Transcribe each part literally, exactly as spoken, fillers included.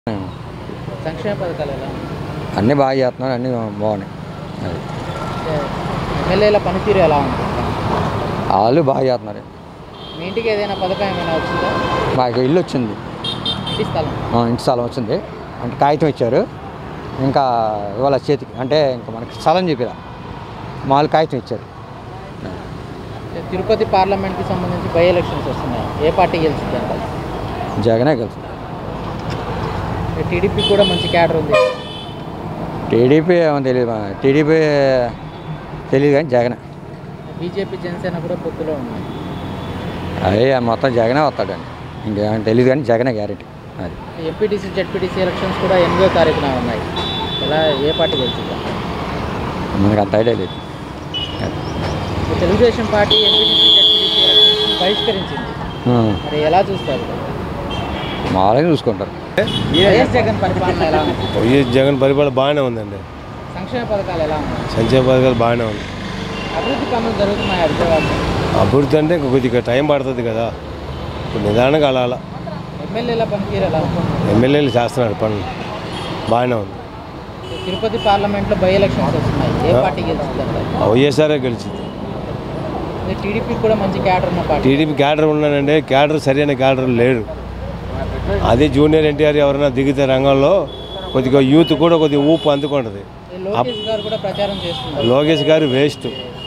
సంక్షేమ పథకాలు ఎలా అన్నీ బాగా చేస్తున్నారు, అన్నీ బాగున్నాయి. ఎమ్మెల్యేల పనితీరు ఎలా ఉంటుంది? వాళ్ళు బాగా చేస్తున్నారు. మీ ఇంటికి ఏదైనా పథకం ఏమైనా వచ్చిందా? మాకు ఇల్లు వచ్చింది, ఇంటి స్థలం ఇంటి స్థలం వచ్చింది. అంటే కాగితం ఇచ్చారు, ఇంకా ఇవాళ చేతికి అంటే ఇంకా మనకి స్థలం చెప్పిరా మామూలు కాగితం ఇచ్చారు. తిరుపతి పార్లమెంట్కి సంబంధించి బై ఎలక్షన్స్ వస్తున్నాయి, ఏ పార్టీ గెలుస్తుంది అంటారు? జగనే గెలుస్తుంది. టీడీపీ కూడా మంచి క్యాడర్ ఉంది. టీడీపీ ఏమో తెలియదు, టీడీపీ తెలియదు కానీ జగనే. బీజేపీ జనసేన కూడా పొత్తులో ఉన్నాయి. అదే మొత్తం జగనే వస్తాడండి, ఇంకేమైనా తెలియదు కానీ జగనే గ్యారెంటీ. అది ఎంపీటీసీ జెడ్పీటీసీ ఎలక్షన్స్ కూడా ఎనిమిదో తారీఖున ఉన్నాయి, ఎలా ఏ పార్టీ గెలుస్తుంది? మనకు అంత ఐడియా లేదు. Telugu Desam party MPTC ZPTC elections బహిష్కరించింది, మరి ఎలా చూస్తారు? మామూలుగా చూసుకుంటారు. వైఎస్ జగన్ పరిపాలన ఎలా ఉంది? వైఎస్ జగన్ పరిపాలన బాగానే ఉందండి. సంక్షేమ పథకాలు ఎలా ఉన్నాయి? సంక్షేమ పథకాలు బాగానే ఉంది. అభివృద్ధి పనులు జరుగుతున్నాయి విజయవాడలో. అభివృద్ధి అంటే కొద్దిగా టైం పడుతుంది కదా, ఇప్పుడు నిదానంగా అలా అలా. ఎమ్మెల్యేల పనితీరు ఎలా ఉంది? ఎమ్మెల్యేలు చేస్తున్నారు పనులు, బాగానే ఉంది. తిరుపతి పార్లమెంట్లో బై ఎలక్షన్స్ వస్తున్నాయి, ఏ పార్టీ గెలుస్తుంది అంటారు? వైఎస్ఆర్ఏ గెలిచింది. టీడీపీ కూడా మంచి క్యాడర్ ఉన్న పార్టీ. టీడీపీ క్యాడర్ ఉన్నానంటే క్యాడర్ సరైన క్యాడర్ లేడు. అదే జూనియర్ ఎన్టీఆర్ ఎవరైనా దిగితే రంగంలో కొద్దిగా యూత్ కూడా కొద్దిగా ఊపు అందుకుంటుంది. లోకేష్ గారు కూడా ప్రచారం చేస్తున్నారు. లోకేష్ గారు వేస్ట్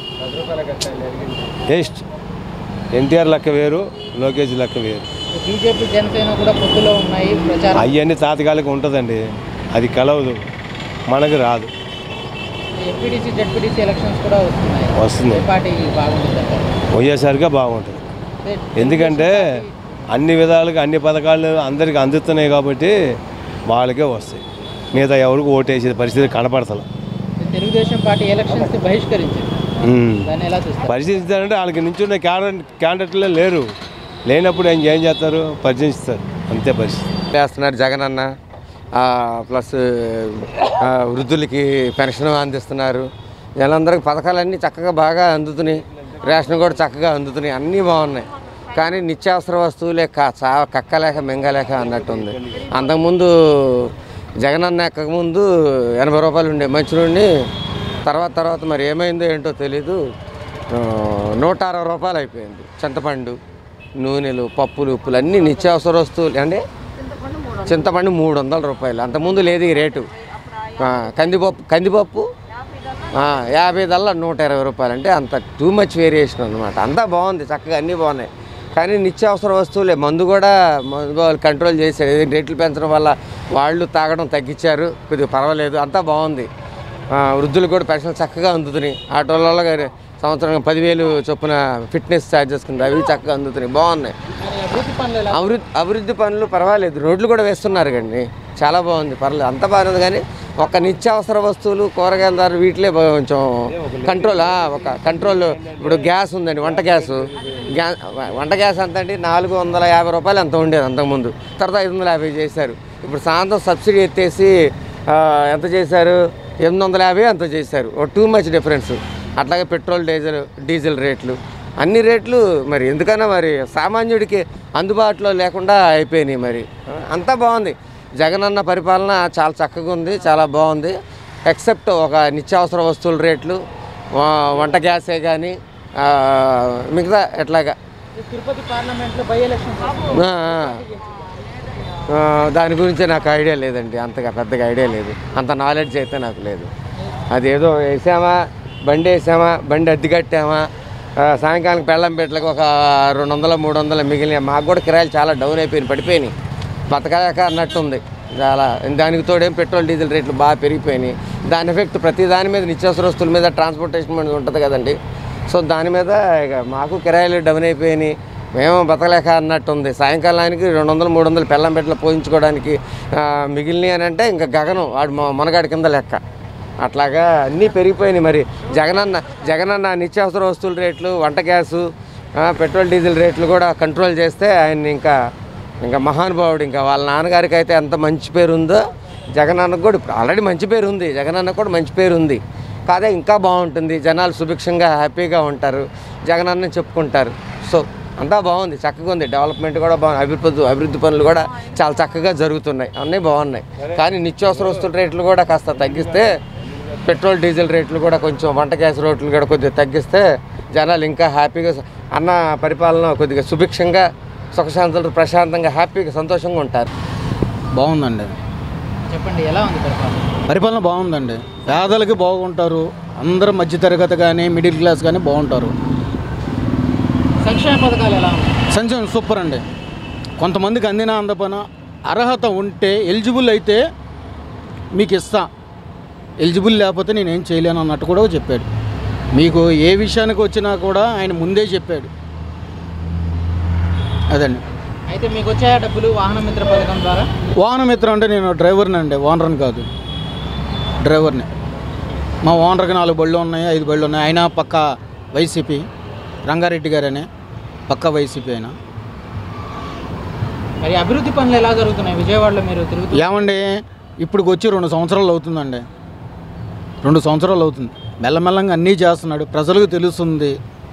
వేస్ట్ ఎన్టీఆర్ లెక్క వేరు, లోకేష్ లెక్క వేరు. బీజేపీ జనసేన కూడా పొత్తులో ఉన్నాయి, ప్రచారం. అవన్నీ తాత్కాలిక ఉంటుందండి, అది కలవదు, మనకు రాదు. ఎంపీటీసీ జెడ్పీటీసీ ఎలక్షన్స్ కూడా వస్తున్నాయి, వస్తుంది. ఏ పార్టీ బాగుంటుంది అంటారు? వైఎస్ఆర్గా బాగుంటుంది. ఎందుకంటే అన్ని విధాలుగా అన్ని పథకాలు అందరికీ అందుతున్నాయి కాబట్టి వాళ్ళకే వస్తాయి, మిగతా ఎవరికి ఓటేసే పరిస్థితి కనపడతలే. తెలుగుదేశం పార్టీ ఎలక్షన్స్ బహిష్కరించింది, దాన్ని ఎలా చూస్తారు? పరిశీలిస్తారంటే వాళ్ళకి నించున్న క్యాండిడేట్ క్యాండిడేట్లే లేరు, లేనప్పుడు ఏం ఏం చేస్తారు, పరిశీలిస్తారు, అంతే పరిస్థితి. చేస్తున్నారు జగన్ అన్న, ప్లస్ వృద్ధులకి పెన్షన్ అందిస్తున్నారు. వీళ్ళందరికీ పథకాలన్నీ చక్కగా బాగా అందుతున్నాయి, రేషన్ కూడా చక్కగా అందుతున్నాయి, అన్నీ బాగున్నాయి. కానీ నిత్యావసర వస్తువులే కా చా కక్కలేక మింగలేక అన్నట్టుంది. అంతకుముందు జగనన్న ఎక్కకముందు ఎనభై రూపాయలు ఉండే మంచినూనె, తర్వాత తర్వాత మరి ఏమైందో ఏంటో తెలీదు, నూట అరవై రూపాయలు అయిపోయింది. చింతపండు, నూనెలు, పప్పులు, ఉప్పులు అన్నీ నిత్యావసర వస్తువులు అండి. చింతపండు మూడు వందల రూపాయలు, అంతకుముందు లేదు ఈ రేటు. కందిపప్పు కందిపప్పు యాభై దల్లా నూట ఇరవై రూపాయలు, అంటే అంత టూ మచ్ వేరియేషన్ అనమాట. అంతా బాగుంది, చక్కగా అన్నీ బాగున్నాయి. కానీ నిత్యావసర వస్తువులే, మందు కూడా మందు వాళ్ళు కంట్రోల్ చేశారు, రేట్లు పెంచడం వల్ల వాళ్ళు తాగడం తగ్గించారు, కొద్దిగా పర్వాలేదు, అంతా బాగుంది. వృద్ధులు కూడా పెన్షన్ చక్కగా అందుతున్నాయి. ఆటోలలో సంవత్సరం పదివేలు చొప్పున ఫిట్నెస్ ఛార్జెస్ కింద అవి చక్కగా అందుతున్నాయి, బాగున్నాయి. అభివృద్ధి అభివృద్ధి పనులు పర్వాలేదు, రోడ్లు కూడా వేస్తున్నారు కండి, చాలా బాగుంది, పర్లేదు, అంత బాగుంది. కానీ ఒక నిత్యావసర వస్తువులు, కూరగాయల ధర వీటిలే కొంచెం కంట్రోల్, ఒక కంట్రోల్. ఇప్పుడు గ్యాస్ ఉందండి, వంట గ్యాసు గ్యా వంట గ్యాస్ ఎంత అండి, నాలుగు వందల యాభై రూపాయలు ఎంత ఉండేది అంతకుముందు, తర్వాత ఐదు వందల యాభై చేశారు. ఇప్పుడు సాయంత్రం సబ్సిడీ ఎత్తేసి ఎంత చేశారు, ఎనిమిది వందల యాభై అంత చేశారు, ఓ టూ మచ్ డిఫరెన్స్. అట్లాగే పెట్రోల్, డీజిల్ డీజిల్ రేట్లు, అన్ని రేట్లు మరి ఎందుకన్నా మరి సామాన్యుడికి అందుబాటులో లేకుండా అయిపోయినాయి. మరి అంతా బాగుంది, జగనన్న పరిపాలన చాలా చక్కగా ఉంది, చాలా బాగుంది. ఎక్సెప్ట్ ఒక నిత్యావసర వస్తువుల రేట్లు, వంట గ్యాసే కానీ మిగతా ఎట్లాగా తిరుపతి పార్లమెంట్లో బై ఎలక్షన్స్ దాని గురించి నాకు ఐడియా లేదండి, అంతగా పెద్దగా ఐడియా లేదు, అంత నాలెడ్జ్ అయితే నాకు లేదు. అదేదో వేసామా, బండి వేసామా, బండి అద్దె కట్టామా, సాయంకాలం పెళ్ళం పెట్టలకు ఒక రెండు వందల మూడు వందల మిగిలిన. మాకు కూడా కిరాయిలు చాలా డౌన్ అయిపోయినాయి, పడిపోయినాయి, బతకలేక అన్నట్టుంది చాలా. దానికి తోడేం పెట్రోల్ డీజిల్ రేట్లు బాగా పెరిగిపోయినాయి. దాని ఎఫెక్ట్ ప్రతి దాని మీద, నిత్యావసర వస్తువుల మీద, ట్రాన్స్పోర్టేషన్ మీద ఉంటుంది కదండి. సో దాని మీద ఇక మాకు కిరాయిలు డౌన్ అయిపోయినాయి, మేము బతకలేక అన్నట్టుంది. సాయంకాలానికి రెండు వందలు మూడు వందలు పెళ్ళం పెట్టలు పోయించుకోవడానికి మిగిలినవి అని అంటే ఇంకా గగనం, వాడు మనగాడి కింద లెక్క. అట్లాగా అన్నీ పెరిగిపోయినాయి. మరి జగనన్న జగనన్న నిత్యావసర వస్తువుల రేట్లు, వంట గ్యాసు, పెట్రోల్ డీజిల్ రేట్లు కూడా కంట్రోల్ చేస్తే ఆయన ఇంకా ఇంకా మహానుభావుడు. ఇంకా వాళ్ళ నాన్నగారికి అయితే ఎంత మంచి పేరు ఉందో, జగనన్నకు కూడా ఇప్పుడు ఆల్రెడీ మంచి పేరు ఉంది, జగనన్నకు కూడా మంచి పేరు ఉంది. కాదే ఇంకా బాగుంటుంది, జనాలు సుభిక్షంగా హ్యాపీగా ఉంటారు, జగనన్న చెప్పుకుంటారు. సో అంతా బాగుంది, చక్కగా ఉంది. డెవలప్మెంట్ కూడా బాగుంది, అభివృద్ధి అభివృద్ధి పనులు కూడా చాలా చక్కగా జరుగుతున్నాయి, అన్నీ బాగున్నాయి. కానీ నిత్యావసర వస్తువుల రేట్లు కూడా కాస్త తగ్గిస్తే, పెట్రోల్ డీజిల్ రేట్లు కూడా కొంచెం, వంట గ్యాస్ రేట్లు కూడా కొద్దిగా తగ్గిస్తే జనాలు ఇంకా హ్యాపీగా అన్న పరిపాలన కొద్దిగా సుభిక్షంగా సుఖశాంతులు ప్రశాంతంగా హ్యాపీగా సంతోషంగా ఉంటారు. బాగుందండి. చెప్పండి, ఎలా ఉంది పరిపాలన? పరిపాలన బాగుందండి. పేదలకి బాగుంటారు, అందరూ మధ్యతరగతి కానీ మిడిల్ క్లాస్ కానీ బాగుంటారు. సంక్షేమ పథకాలు ఎలా ఉన్నాయి? సంక్షేమం సూపర్ అండి. కొంతమందికి అందిన అందపన అర్హత ఉంటే ఎలిజిబుల్ అయితే మీకు ఇస్తా, ఎలిజిబుల్ లేకపోతే నేనేం చేయలేను అన్నట్టు కూడా చెప్పాడు. మీకు ఏ విషయానికి వచ్చినా కూడా ఆయన ముందే చెప్పాడు. అదండి. అయితే మీకు వచ్చే డబ్బులు వాహన మిత్ర పథకం ద్వారా? వాహన మిత్ర అంటే నేను డ్రైవర్ని అండి, ఓనర్ని కాదు, డ్రైవర్ని. మా ఓనర్కి నాలుగు బళ్ళు ఉన్నాయి, ఐదు బళ్ళు ఉన్నాయి. ఆయన పక్క వైసీపీ, రంగారెడ్డి గారనే పక్క వైసీపీ అయినా. మరి అభివృద్ధి పనులు ఎలా జరుగుతున్నాయి విజయవాడలో మీరు తిరుగుతూ? ఏమండి, ఇప్పుడు వచ్చి రెండు సంవత్సరాలు అవుతుందండి, రెండు సంవత్సరాలు అవుతుంది. మెల్లమెల్లంగా అన్నీ చేస్తున్నాడు, ప్రజలకు తెలుస్తుంది.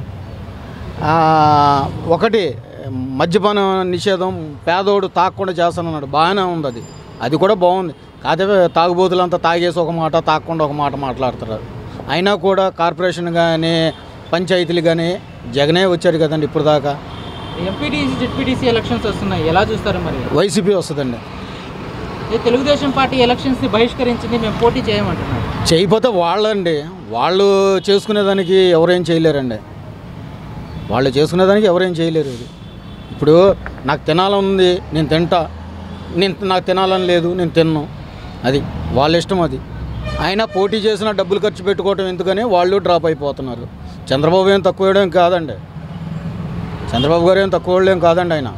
ఒకటి మద్యపాన నిషేధం, పేదోడు తాగకుండా చేస్తానన్నాడు, బాగానే ఉంది. అది అది కూడా బాగుంది. కాకపోతే తాగుబోతులంతా తాగేసి ఒక మాట, తాగకుండా ఒక మాట మాట్లాడుతున్నారు. అయినా కూడా కార్పొరేషన్ కానీ పంచాయతీలు కానీ జగనే వచ్చారు కదండి ఇప్పుడు దాకా. ఎంపీటీసీ జెడ్పీటీసీ ఎలక్షన్స్ వస్తున్నాయి, ఎలా చూస్తారు మరి? వైసీపీ వస్తుందండి. తెలుగుదేశం పార్టీ ఎలక్షన్స్ని బహిష్కరించింది, మేము పోటీ చేయమంటున్నాం. చేయకపోతే వాళ్ళండి, వాళ్ళు చేసుకునేదానికి ఎవరేం చేయలేరండి, వాళ్ళు చేసుకునేదానికి ఎవరేం చేయలేరు. ఇది ఇప్పుడు నాకు తినాలని నేను తింటా, నేను నాకు తినాలని లేదు నేను తిన్ను, అది వాళ్ళ ఇష్టం. అది అయినా పోటీ చేసిన డబ్బులు ఖర్చు పెట్టుకోవటం ఎందుకని వాళ్ళు డ్రాప్ అయిపోతున్నారు. చంద్రబాబు ఏం తక్కువ ఏం కాదండి, చంద్రబాబు గారు ఏం తక్కువ ఏం కాదండి. ఆయన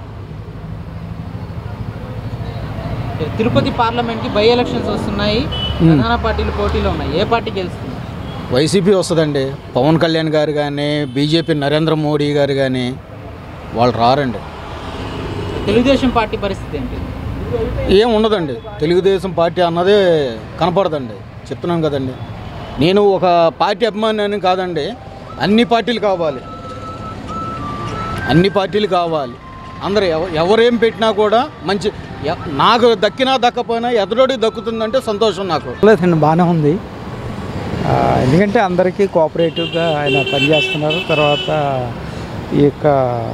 తిరుపతి పార్లమెంట్కి బై ఎలక్షన్స్ వస్తున్నాయి, ప్రధాన పార్టీలు పోటీలో ఉన్నాయి, ఏ పార్టీ గెలుస్తుంది? వైసీపీ వస్తుందండి. పవన్ కళ్యాణ్ గారు కానీ బీజేపీ నరేంద్ర మోడీ గారు కానీ వాళ్ళు రారండి. తెలుగుదేశం పార్టీ పరిస్థితి ఏంటి? ఏం ఉండదండి, తెలుగుదేశం పార్టీ అన్నదే కనపడదండి. చెప్తున్నాను కదండి, నేను ఒక పార్టీ అభిమాని అని కాదండి, అన్ని పార్టీలు కావాలి, అన్ని పార్టీలు కావాలి. అందరూ ఎవ ఎవరేం పెట్టినా కూడా మంచి, నాకు దక్కినా దక్కపోయినా ఎదురోడికి దక్కుతుందంటే సంతోషం నాకు. లేదండి, బాగానే ఉంది. ఎందుకంటే అందరికీ కోఆపరేటివ్గా ఆయన పనిచేస్తున్నారు. తర్వాత ఈ యొక్క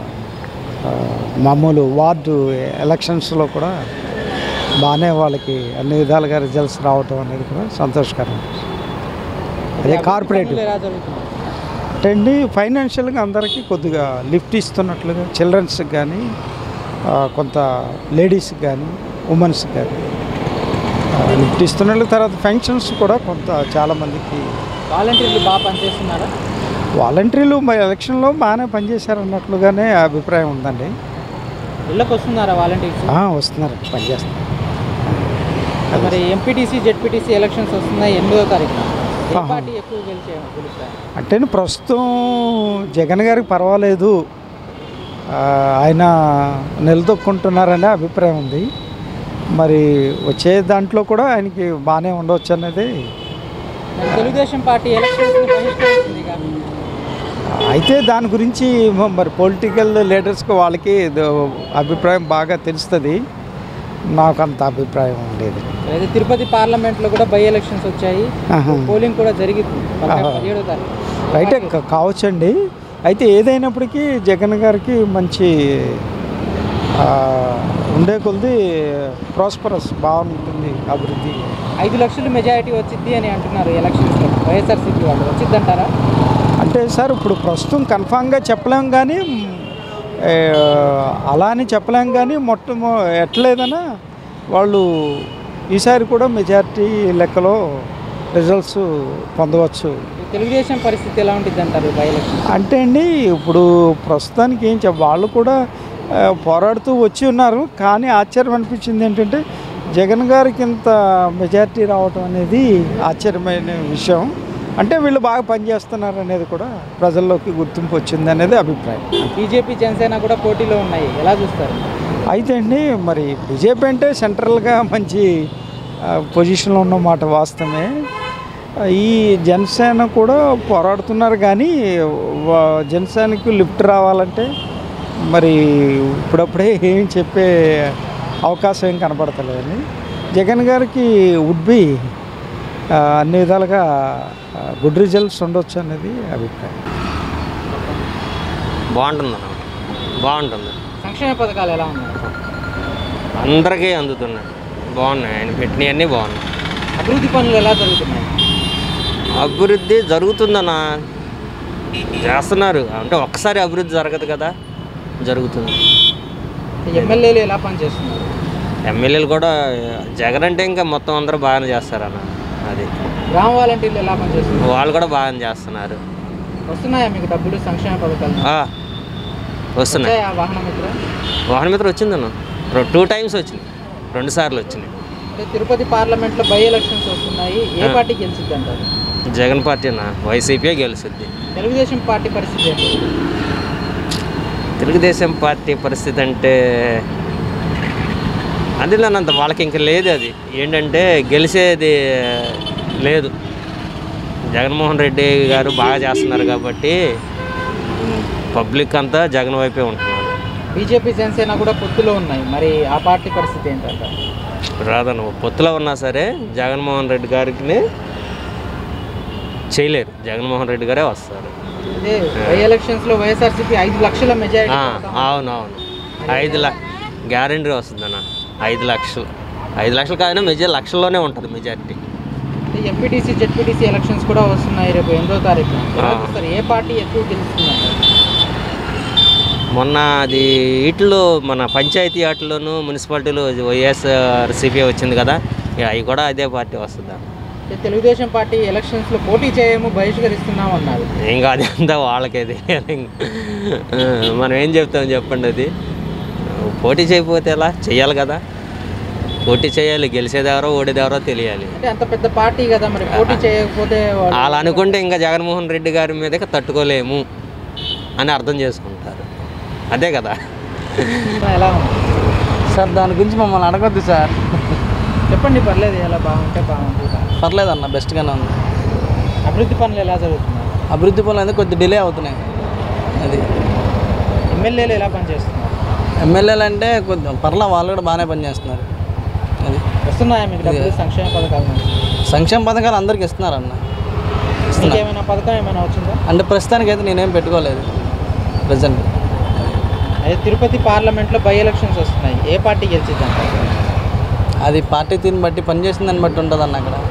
మామూలు వార్డు ఎలక్షన్స్లో కూడా బాగానే వాళ్ళకి అన్ని విధాలుగా రిజల్ట్స్ రావటం అనేది కూడా సంతోషకరం. అదే కార్పొరేటివ్ అంటే అండి, ఫైనాన్షియల్గా అందరికీ కొద్దిగా లిఫ్ట్ ఇస్తున్నట్లుగా, చిల్డ్రన్స్కి కానీ కొంత లేడీస్కి కానీ ఉమెన్స్కి కానీ లిఫ్ట్ ఇస్తున్నట్లు. తర్వాత ఫంక్షన్స్ కూడా కొంత చాలామందికి వాలంటీర్లు బాగా పనిచేస్తున్నారా? వాలంటీర్లు మా ఎలక్షన్లో బాగానే పనిచేశారు అన్నట్లుగానే అభిప్రాయం ఉందండి. ఇళ్ళకి వస్తున్నారా వాలంటీర్స్? వస్తున్నారు, పనిచేస్తున్నారు. మరి ఎంపీటీసీ జెడ్పీటీసీ ఎలక్షన్స్ వస్తున్నాయి, ఎనిమిదో తారీఖున ఏ పార్టీ ఎక్కువ గెలిచే గెలుస్తారు? అంటే ప్రస్తుతం జగన్ గారికి పర్వాలేదు, ఆయన నిలదొక్కుంటున్నారనే అభిప్రాయం ఉంది. మరి వచ్చే దాంట్లో కూడా ఆయనకి బాగానే ఉండవచ్చు అనేది. తెలుగుదేశం పార్టీ ఎలక్షన్స్ బహిష్కరించింది, అయితే దాని గురించి మరి పొలిటికల్ లీడర్స్కి వాళ్ళకి అభిప్రాయం బాగా తెలుస్తుంది, నాకు అంత అభిప్రాయం లేదు. అయితే తిరుపతి పార్లమెంట్లో కూడా బై ఎలక్షన్స్ వచ్చాయి, పోలింగ్ కూడా జరిగింది పదిహేడో తారీఖు. రైటే కావచ్చండి. అయితే ఏదైనప్పటికీ జగన్ గారికి మంచి ఉండే కొద్ది ప్రాస్పరస్ బాగుంటుంది అభివృద్ధి. ఐదు లక్షలు మెజారిటీ వచ్చింది అని అంటున్నారు ఎలక్షన్స్లో, వైఎస్ఆర్సీపీ వాళ్ళు వచ్చిందంటారా? అంటే సార్ ఇప్పుడు ప్రస్తుతం కన్ఫామ్గా చెప్పలేం, కానీ అలా అని చెప్పలేం, కానీ మొత్తం ఎట్లేదన్నా వాళ్ళు ఈసారి కూడా మెజారిటీ లెక్కలో రిజల్ట్స్ పొందవచ్చు. తెలుగుదేశం పరిస్థితి ఎలా ఉంటుంది అంటారు బై ఎలక్షన్? అంటే అండి, ఇప్పుడు ప్రస్తుతానికి ఏం చెప్ప వాళ్ళు కూడా పోరాడుతూ వచ్చి ఉన్నారు. కానీ ఆశ్చర్యం అనిపించింది ఏంటంటే జగన్ గారికి ఇంత మెజారిటీ రావటం అనేది ఆశ్చర్యమైన విషయం. అంటే వీళ్ళు బాగా పనిచేస్తున్నారు అనేది కూడా ప్రజల్లోకి గుర్తింపు వచ్చింది అనేది అభిప్రాయం. బీజేపీ జనసేన కూడా పోటీలో ఉన్నాయి, ఎలా చూస్తారు? అయితే అండి, మరి బీజేపీ అంటే సెంట్రల్గా మంచి పొజిషన్లో ఉన్నమాట వాస్తవమే. ఈ జనసేన కూడా పోరాడుతున్నారు, కానీ జనసేనకు లిఫ్ట్ రావాలంటే మరి ఇప్పుడప్పుడే ఏం చెప్పే అవకాశం ఏం కనపడతలేదని జగన్ గారికి వుడ్ బి అన్ని విధాలుగా గుడ్ రిజల్ట్స్ ఉండొచ్చు అనేది అభిప్రాయం. బాగుంటుంది అన్న, బాగుంటుంది. సంక్షేమ పథకాలు ఎలా ఉన్నాయి? అందరికీ అందుతున్నాయి, బాగున్నాయి. ఆయన పెట్టినవన్నీ బాగున్నాయి. అభివృద్ధి పనులు ఎలా జరుగుతున్నాయి? అభివృద్ధి జరుగుతుందన్న, చేస్తున్నారు. అంటే ఒక్కసారి అభివృద్ధి జరగదు కదా, జరుగుతుంది. ఎమ్మెల్యేలు ఎలా పనిచేస్తున్నారు? ఎమ్మెల్యేలు కూడా జగన్ అంటే ఇంకా మొత్తం అందరూ బాగానే చేస్తారన్న. అది గ్రామ వాలంటీర్లు ఎలా పనిచేస్తున్నారు? వాళ్ళు కూడా బాగానే చేస్తున్నారు. వస్తున్నాయా మీకు డబ్బులు సంక్షేమ పథకాలు? ఆ, వస్తున్నాయి. వచ్చాయా వాహన మిత్ర? వాహన మిత్ర వచ్చిందన్న, టూ టైమ్స్ వచ్చినాయి, రెండు సార్లు వచ్చినాయి. అంటే తిరుపతి పార్లమెంట్లో బై ఎలక్షన్స్ వస్తున్నాయి, ఏ పార్టీ గెలిచిద్ది అంటారు? జగన్ పార్టీ అన్న, వైసీపీ గెలుస్తుంది. తెలుగుదేశం పార్టీ పరిస్థితి ఏంటి? తెలుగుదేశం పార్టీ పరిస్థితి అంటే అందులోనంత వాళ్ళకి ఇంకా లేదు. అది ఏంటంటే గెలిచేది లేదు. జగన్మోహన్ రెడ్డి గారు బాగా చేస్తున్నారు కాబట్టి పబ్లిక్ అంతా జగన్ వైపే ఉంటున్నారు. బీజేపీ జనసేన కూడా పొత్తులో ఉన్నాయి, మరి ఆ పార్టీ పరిస్థితి ఏంటంటారు? రాదన్న, పొత్తులో ఉన్నా సరే జగన్మోహన్ రెడ్డి గారికి చేయలేరు. జగన్మోహన్ రెడ్డి గారే వస్తారు. అదే బై ఎలక్షన్స్లో వైఎస్ఆర్సీపీ ఐదు లక్షల మెజారిటీ. అవునవును, ఐదు లక్ష గ్యారంటీ వస్తుందన్న. ఐదు లక్షలు ఐదు లక్షలు కాదన్నా మెజార్ లక్షల్లోనే ఉంటుంది మెజారిటీ. ఎంపీటీసీ జెడ్పీటీసీ ఎలక్షన్స్ కూడా వస్తున్నాయి రేపు ఎనిమిదో తారీఖున. సార్ ఏ పార్టీ ఎక్కువ గెలుస్తుందంటారు? మొన్న అది వీటిలో మన పంచాయతీ వాటిలోనూ మున్సిపాలిటీలో వైఎస్ఆర్సీపీ వచ్చింది కదా, అవి కూడా అదే పార్టీ వస్తుందా? తెలుగుదేశం పార్టీ ఎలక్షన్స్లో పోటీ చేయము, బహిష్కరిస్తున్నాం అన్నారు. ఏం కాదు, అంతా వాళ్ళకేది. మనం ఏం చెప్తాం చెప్పండి. అది పోటీ చేయకపోతే ఎలా? చెయ్యాలి కదా, పోటీ చేయాలి. గెలిచేదెవరో ఓడేదెవరో తెలియాలి. అంటే అంత పెద్ద పార్టీ కదా, మరి పోటీ చేయకపోతే అలా అనుకుంటే ఇంకా జగన్మోహన్ రెడ్డి గారి మీదకి తట్టుకోలేము అని అర్థం చేసుకుంటారు. అదే కదా. ఎలా ఉంది సార్? దాని గురించి మమ్మల్ని అడగొద్దు సార్. చెప్పండి, పర్లేదు. ఎలా బాగుంటే బాగుంటుంది. పర్లేదు అన్న, బెస్ట్గానే ఉంది. అభివృద్ధి పనులు ఎలా జరుగుతున్నాయి? అభివృద్ధి పనులు అనేది కొద్ది డిలే అవుతున్నాయి. అది ఎమ్మెల్యేలు ఎలా పనిచేస్తున్నారు? ఎమ్మెల్యేలు అంటే కొద్ది పర్లా, వాళ్ళు కూడా బాగానే పనిచేస్తున్నారు. అది వస్తున్నాయా మీకు డబ్బులు సంక్షేమ పథకాల నుంచి? సంక్షేమ పథకాలు అందరికి ఇస్తున్నారు అన్న. ఇస్తున్నారు. ఏమైనా పథకం ఏమైనా వచ్చిందా? అంటే ప్రస్తుతానికి అయితే నేనేం పెట్టుకోలేదు ప్రజెంట్. అదే తిరుపతి పార్లమెంట్లో బై ఎలక్షన్స్ వస్తున్నాయి, ఏ పార్టీ గెలిచిద్ది అంటారు? అది పార్టీ తీరుని బట్టి పనిచేసిన దాన్ని బట్టి ఉంటుంది అన్న. అక్కడ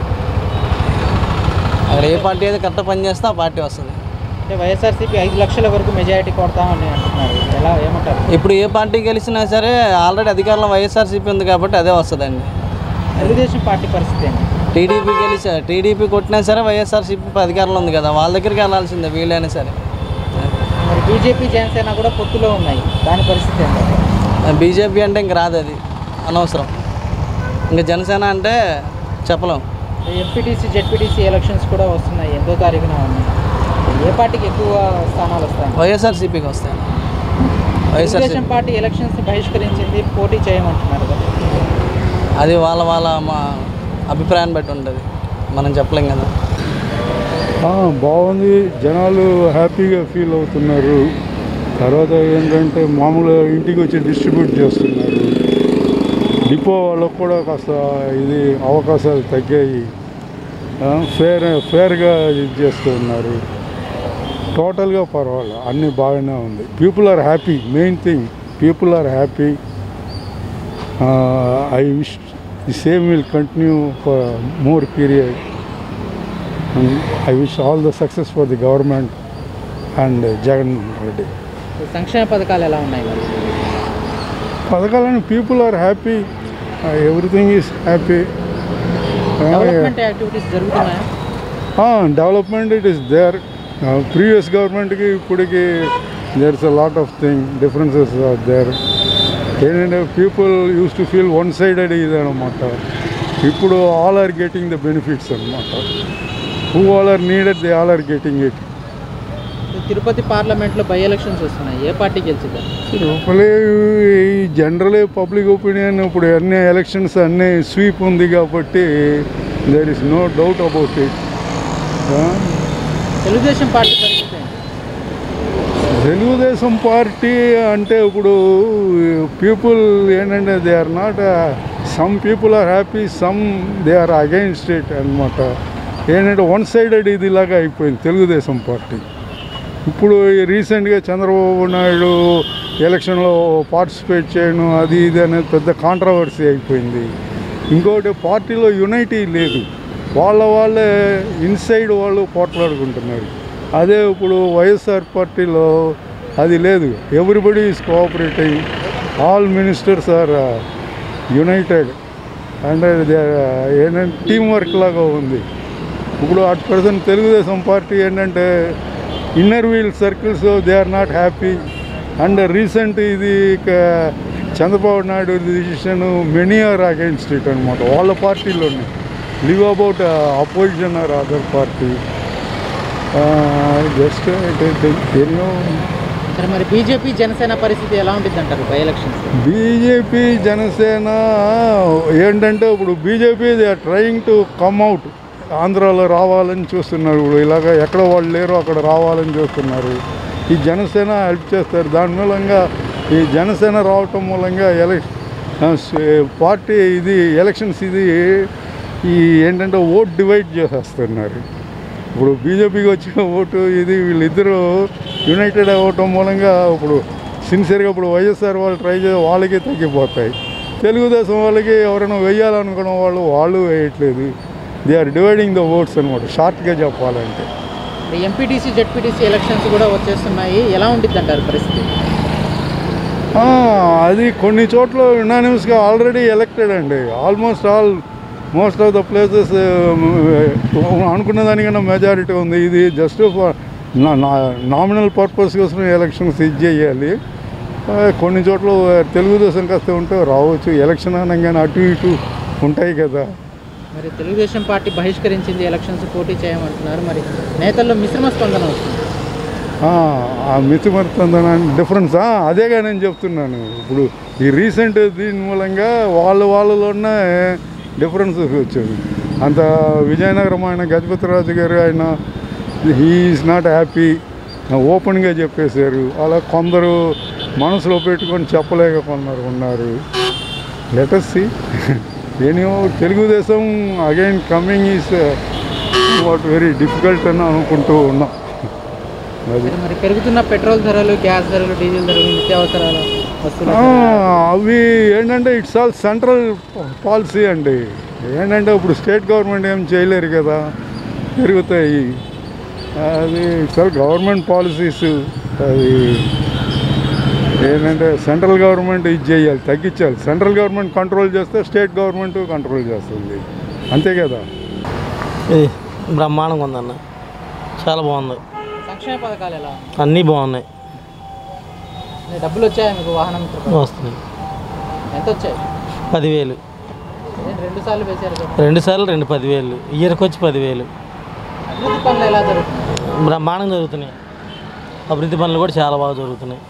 అక్కడ ఏ పార్టీ అయితే కరెక్ట్గా పనిచేస్తే ఆ పార్టీ వస్తుంది. అంటే వైఎస్ఆర్సీపీ ఐదు లక్షల వరకు మెజారిటీ కొడతామని అంటున్నారు, ఎలా ఏమంటారు? ఇప్పుడు ఏ పార్టీ గెలిచినా సరే ఆల్రెడీ అధికారంలో వైఎస్ఆర్సీపీ ఉంది కాబట్టి అదే వస్తుందండి. తెలుగుదేశం పార్టీ పరిస్థితి ఏంటి? టీడీపీ గెలిచా టీడీపీ కొట్టినా సరే వైఎస్ఆర్సీపీ అధికారంలో ఉంది కదా, వాళ్ళ దగ్గరికి వెళ్ళాల్సిందే వీళ్ళైనా సరే. మరి బీజేపీ జనసేన కూడా పొత్తులో ఉన్నాయి, దాని పరిస్థితి ఏంటి? బీజేపీ అంటే ఇంక రాదు, అది అనవసరం. ఇంకా జనసేన అంటే చెప్పలేం. ఎంపీటీసీ జెడ్పీటీసీ ఎలక్షన్స్ కూడా వస్తున్నాయి, ఎంతో తారీఖున ఉన్నాయి. ఏ పార్టీకి ఎక్కువ స్థానాలు వస్తాయి? వైఎస్ఆర్సీపీకి వస్తాయి. తెలుగుదేశం పార్టీ ఎలక్షన్స్ బహిష్కరించింది, పోటీ చేయమంటున్నారు కదా, అది వాళ్ళ వాళ్ళ మా అభిప్రాయాన్ని బట్టి ఉంటుంది, మనం చెప్పలేం కదా. బాగుంది, జనాలు హ్యాపీగా ఫీల్ అవుతున్నారు. తర్వాత ఏంటంటే మామూలుగా ఇంటికి వచ్చి డిస్ట్రిబ్యూట్ చేస్తున్నారు. డిపో వాళ్ళకు కూడా కాస్త ఇది అవకాశాలు తగ్గాయి. ఫేర్ ఫేర్గా ఇది చేస్తూ ఉన్నారు. టోటల్గా పర్వాలేదు, అన్నీ బాగానే ఉంది. People are happy, main thing people are happy. I wish the same will continue for more period. I wish all the success for the government and Jagan Reddy. సంక్షేమ పథకాలు ఎలా ఉన్నాయి? పథకాలని people are happy, everything is happy. Development activities జరుగుతున్నాయా? Development it is there. Previous గవర్నమెంట్కి ఇప్పటికి there is a lot of thing differences are there. ఏంటంటే people use to feel one sided ఇది అనమాట. ఇప్పుడు all are getting the benefits అనమాట. Who all are needed they all are getting it. Tirupati పార్లమెంట్లో by elections వస్తున్నాయి, ఏ party గెలిచిద్దాం? Tirupati general public opinion ఇప్పుడు అన్ని ఎలక్షన్స్ అన్నీ స్వీప్ ఉంది కాబట్టి there is no doubt about it. Telugu Desam party పరిస్థితి ఏంటి? తెలుగుదేశం పార్టీ అంటే ఇప్పుడు పీపుల్ ఏంటంటే they are not some people are happy some they are against it అనమాట. ఏంటంటే వన్ సైడెడ్ ఇది ఇలాగా అయిపోయింది తెలుగుదేశం పార్టీ. ఇప్పుడు రీసెంట్గా చంద్రబాబు నాయుడు ఎలక్షన్లో పార్టిసిపేట్ చేయడం అది ఇది అనేది పెద్ద కాంట్రవర్సీ అయిపోయింది. ఇంకోటి పార్టీలో యునైటీ లేదు, వాళ్ళ వాళ్ళే ఇన్సైడ్ వాళ్ళు పోట్లాడుకుంటున్నారు. అదే ఇప్పుడు వైఎస్ఆర్ పార్టీలో అది లేదు, everybody is cooperating, all ministers are united and ఏంటంటే టీం వర్క్ లాగా ఉంది. ఇప్పుడు అట్ ప్రజెంట్ తెలుగుదేశం పార్టీ ఏంటంటే inner wheel circles they are not happy. And recent ఇది Chandrababu Naidu decision many are against it అనమాట వాళ్ళ పార్టీలోనే. Leave about opposition are other party just ఎన్నో. సరే మరి బీజేపీ జనసేన పరిస్థితి ఎలా ఉంటుంది అంటారు బై ఎలక్షన్స్? బీజేపీ జనసేన ఏంటంటే ఇప్పుడు BJP they are trying to come out, ఆంధ్రాలో రావాలని చూస్తున్నారు. ఇప్పుడు ఇలాగ ఎక్కడ వాళ్ళు లేరో అక్కడ రావాలని చూస్తున్నారు. ఈ జనసేన హెల్ప్ చేస్తారు. దాని మూలంగా ఈ జనసేన రావటం మూలంగా ఎలక్షన్ పార్టీ ఇది ఎలక్షన్స్ ఇది ఈ ఏంటంటే ఓట్ డివైడ్ చేసేస్తున్నారు. ఇప్పుడు బీజేపీకి వచ్చిన ఓటు ఇది వీళ్ళిద్దరూ యునైటెడ్ అవ్వటం మూలంగా ఇప్పుడు సిన్సియర్గా ఇప్పుడు వైఎస్ఆర్ వాళ్ళు ట్రై చేసే వాళ్ళకి తగ్గిపోతాయి. తెలుగుదేశం వాళ్ళకి ఎవరైనా వేయాలనుకున్న వాళ్ళు వాళ్ళు వేయట్లేదు. They are dividing the votes అనమాట షార్ట్గా చెప్పాలంటే. ఎంపీటీసీ జెడ్పీటీసీ ఎలక్షన్స్ కూడా వచ్చేస్తున్నాయి, ఎలా ఉంటుంది అంటారు పరిస్థితి? అది కొన్ని చోట్ల యునానిమస్గా ఆల్రెడీ ఎలక్టెడ్ అండి. Almost all most of the places అనుకున్న దానికన్నా మెజారిటీ ఉంది. ఇది జస్ట్ నామినల్ పర్పస్ కోసం ఎలక్షన్స్ ఇది చేయాలి. కొన్ని చోట్ల తెలుగుదేశం కాస్త ఉంటే రావచ్చు, ఎలక్షన్ అనగానే అటు ఇటు ఉంటాయి కదా. మరి తెలుగుదేశం పార్టీ బహిష్కరించింది ఎలక్షన్స్, పోటీ చేయమంటున్నారు. మరి నేతల్లో మిశ్రమ స్పందన వస్తుంది. ఆ మిశ్రమ స్పందన డిఫరెన్స్ అదేగా నేను చెప్తున్నాను. ఇప్పుడు ఈ రీసెంట్ దీని మూలంగా వాళ్ళ వాళ్ళలోనే డిఫరెన్స్ వచ్చింది. అంత విజయనగరం ఆయన గజపతి రాజు గారు ఆయన హీ ఈజ్ నాట్ హ్యాపీ ఓపెన్గా చెప్పేశారు. అలా కొందరు మనసులో పెట్టుకొని చెప్పలేక కొందరు ఉన్నారు. Let us see anyhow Telugu Desam again coming is what very difficult అని అనుకుంటూ ఉన్నాం. అది మరి పెరుగుతున్న పెట్రోల్ ధరలు, గ్యాస్ ధరలు, డీజిల్ ధరలు, నిత్యావసరాలు వస్తువులు అవి ఏంటంటే ఇట్స్ ఆల్ సెంట్రల్ పాలసీ అండి. ఏంటంటే ఇప్పుడు స్టేట్ గవర్నమెంట్ ఏం చేయలేరు కదా, పెరుగుతాయి. అది ఇట్స్ ఆల్ గవర్నమెంట్ పాలసీస్. అది ఏంటంటే సెంట్రల్ గవర్నమెంట్ ఇది చేయాలి, తగ్గించాలి. సెంట్రల్ గవర్నమెంట్ కంట్రోల్ చేస్తే స్టేట్ గవర్నమెంట్ కంట్రోల్ చేస్తుంది, అంతే కదా. బ్రహ్మాండంగా ఉందన్న, చాలా బాగుంది. సంక్షేమ పథకాలు ఎలా అన్నీ బాగున్నాయి. డబ్బులు వచ్చాయా మీకు? వాహనం వస్తున్నాయి. ఎంత వచ్చాయి? పదివేలు. రెండు సార్లు వేశారు కదా? రెండు సార్లు రెండు పదివేలు, ఇయర్కి వచ్చి పదివేలు. అభివృద్ధి పనులు ఎలా జరుగుతున్నాయి? బ్రహ్మాండంగా జరుగుతున్నాయి. అభివృద్ధి పనులు కూడా చాలా బాగా జరుగుతున్నాయి.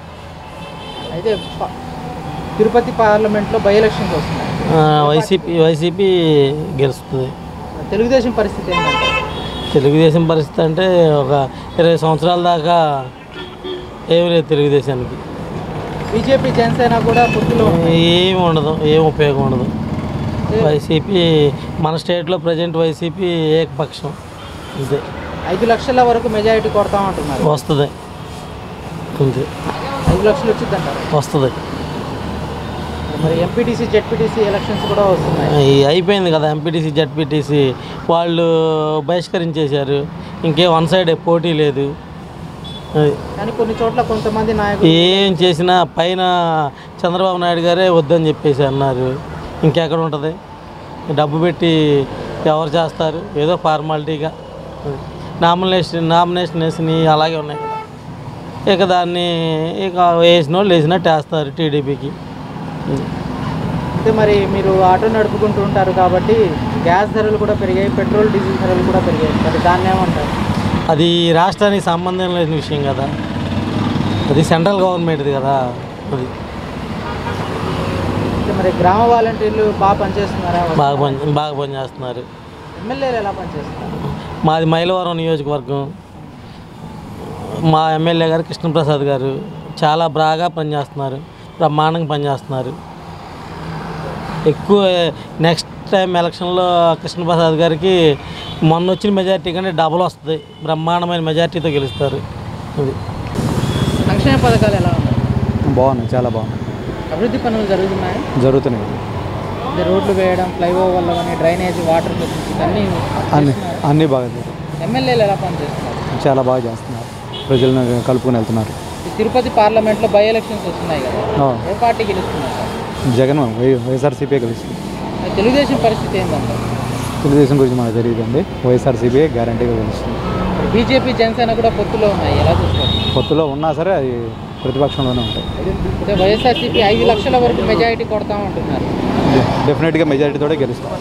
అయితే తిరుపతి పార్లమెంట్లో బై ఎలక్షన్స్ వస్తున్నాయి, వైసీపీ వైసీపీ గెలుస్తుంది. తెలుగుదేశం పరిస్థితి ఏంటంటే? తెలుగుదేశం పరిస్థితి అంటే ఒక ఇరవై సంవత్సరాల దాకా ఏమి లేదు తెలుగుదేశానికి. బీజేపీ జనసేన కూడా పొత్తులో ఏమి ఉండదు, ఏం ఉపయోగం ఉండదు. వైసీపీ మన స్టేట్లో ప్రజెంట్ వైసీపీ ఏకపక్షం. అంతే. ఐదు లక్షల వరకు మెజారిటీ కొడతామంటున్నారు. వస్తుంది, అంతే. ఐదు లక్షలు వచ్చిందంటారు? వస్తుంది. మరి ఎంపీటీసీ జెడ్పీటీసీ ఎలక్షన్స్ కూడా వస్తున్నాయి. అయిపోయింది కదా ఎంపీటీసీ జెడ్పీటీసీ, వాళ్ళు బహిష్కరించేశారు. ఇంకే వన్ సైడ్ పోటీ లేదు. కానీ కొన్ని చోట్ల కొంతమంది నాయకులు ఏం చేసినా పైన చంద్రబాబు నాయుడు గారే వద్దని చెప్పేసి అన్నారు. ఇంకెక్కడ ఉంటుంది? డబ్బు పెట్టి ఎవరు చేస్తారు? ఏదో ఫార్మాలిటీగా నామినేషన్ నామినేషన్ వేసినవి అలాగే ఉన్నాయి కదా. ఇక దాన్ని ఇక వేసిన వాళ్ళు వేసినట్టు వేస్తారు టీడీపీకి. అయితే మరి మీరు ఆటో నడుపుకుంటూ ఉంటారు కాబట్టి గ్యాస్ ధరలు కూడా పెరిగాయి, పెట్రోల్ డీజిల్ ధరలు కూడా పెరిగాయి. మరి దాన్ని ఏమంటారు? అది రాష్ట్రానికి సంబంధం లేని విషయం కదా, అది సెంట్రల్ గవర్నమెంట్ది కదా. అది మరి గ్రామ వాలంటీర్లు బాగా పనిచేస్తున్నారా? బాగా పని బాగా పనిచేస్తున్నారు. ఎమ్మెల్యేలు ఎలా పనిచేస్తున్నారు? మాది మైలవరం నియోజకవర్గం. మా ఎమ్మెల్యే గారు కృష్ణప్రసాద్ గారు చాలా బాగా పనిచేస్తున్నారు, బ్రహ్మాండంగా పనిచేస్తున్నారు. ఎక్కువ నెక్స్ట్ టైం ఎలక్షన్లో కృష్ణప్రసాద్ గారికి మొన్న వచ్చిన మెజార్టీ కంటే డబుల్ వస్తుంది, బ్రహ్మాండమైన మెజార్టీతో గెలుస్తారు. అది సంక్షేమ పథకాలు ఎలా ఉన్నాయి? బాగున్నాయి, చాలా బాగున్నాయి, అభివృద్ధి పనులు జరుగుతున్నాయి. జరుగుతున్నాయి. అంటే రోడ్లు వేయడం, ఫ్లైఓవర్లు కానీ, డ్రైనేజ్, వాటర్ ఫెసిలిటీస్ అన్నీ అన్ని అన్నీ బాగా జరుగుతాయి. ఎమ్మెల్యేలు ఎలా పనిచేస్తున్నారు? చాలా బాగా చేస్తున్నారు, ప్రజలను కలుపుకొని వెళ్తున్నారు. ఈ తిరుపతి పార్లమెంట్లో బై ఎలక్షన్స్ వస్తున్నాయి కదా, ఆ. ఏ పార్టీ గెలుస్తున్నారు? జగన్ వై వైఎస్ఆర్సీపీ గెలుస్తుంది. తెలుగుదేశం పరిస్థితి ఏంటంటే? తెలుగుదేశం గురించి మనకు తెలియదండి, వైఎస్ఆర్సీపీ గ్యారంటీగా గెలుస్తుంది. బీజేపీ, జనసేన కూడా పొత్తులో ఉన్నాయి, ఎలా చూస్తారు? పొత్తులో ఉన్నా సరే అది ప్రతిపక్షంలోనే ఉంటాయి. అంటే వైఎస్ఆర్సీపీ ఐదు లక్షల వరకు మెజారిటీ కొడతామంటున్నారు. డెఫినెట్గా మెజారిటీతో గెలుస్తాం.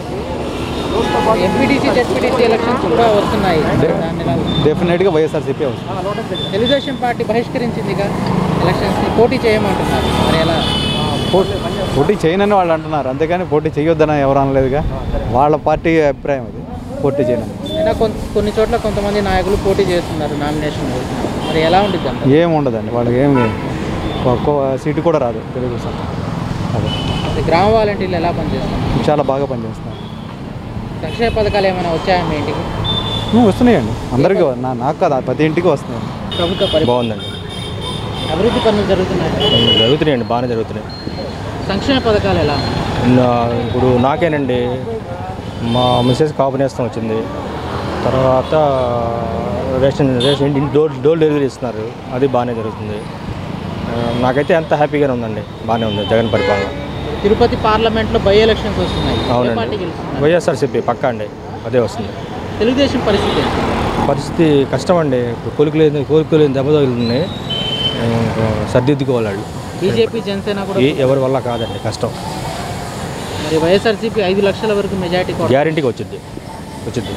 ఎంపీటీసీ, జెడ్పీటీసీ ఎలక్షన్స్ కూడా వస్తున్నాయి, దాన్ని ఎలా? డెఫినెట్గా వైఎస్ఆర్సీపీ వస్తుంది. తెలుగుదేశం పార్టీ బహిష్కరించిందిగా ఎలక్షన్స్ని, పోటీ చేయమంటున్నారు, మరి ఎలా? పోటీ చేయనని వాళ్ళు అంటున్నారు, అంతేగాని పోటీ చేయొద్దని ఎవరు అనలేదుగా, వాళ్ళ పార్టీ అభిప్రాయం అది, పోటీ చేయనని. అయినా కొన్ని చోట్ల కొంతమంది నాయకులు పోటీ చేస్తున్నారు, నామినేషన్ వేస్తున్నారు, మరి ఎలా ఉంటుంది అంటే? ఏం ఉండదండి, వాళ్ళకి ఏమి ఒక్క సీటు కూడా రాదు తెలుగుదేశం. అదే గ్రామ వాలంటీర్లు ఎలా పనిచేస్తారు? చాలా బాగా పనిచేస్తున్నారు. సంక్షేమ పథకాలు ఏమైనా వచ్చాయా మీ ఇంటికి? వస్తున్నాయండి, అందరికీ, నా నాకు కదా ప్రతి ఇంటికి వస్తున్నాయి. ప్రభుత్వ పరి బాగుందండి, అభివృద్ధి పనులు జరుగుతున్నాయి. జరుగుతున్నాయండి, బాగానే జరుగుతున్నాయి. సంక్షేమ పథకాలు ఎలా? నా- ఇప్పుడు నాకేనండి, మా మిస్సెస్ కాపు నేస్తం వచ్చింది, తర్వాత రేషన్ రేషన్ ఇంటి డోర్ డోర్ డెలివరీ ఇస్తున్నారు, అది బాగానే జరుగుతుంది. ఆ, నాకైతే ఎంత హ్యాపీగానే ఉందండి, బాగానే ఉంది జగన్ పరిపాలన. తిరుపతి పార్లమెంట్లో బై ఎలక్షన్స్ వస్తున్నాయి, ఏ పార్టీ అవునండి, గెలుస్తున్నారు? వైఎస్ఆర్సీపీ పక్కా అండి, అదే వస్తుంది. తెలుగుదేశం పరిస్థితి ఏంటి? పరిస్థితి కష్టం అండి, ఇప్పుడు కోరికలు కోరికలు దెబ్బ తగులుతున్నాయి, సర్దిద్దుకోవాలి వాళ్ళు. బీజేపీ, జనసేన కూడా ఏ ఎవరి వల్ల కాదండి, కష్టం. మరి వైఎస్ఆర్సీపీ ఐదు లక్షల వరకు మెజారిటీ గ్యారంటీగా వచ్చింది వచ్చింది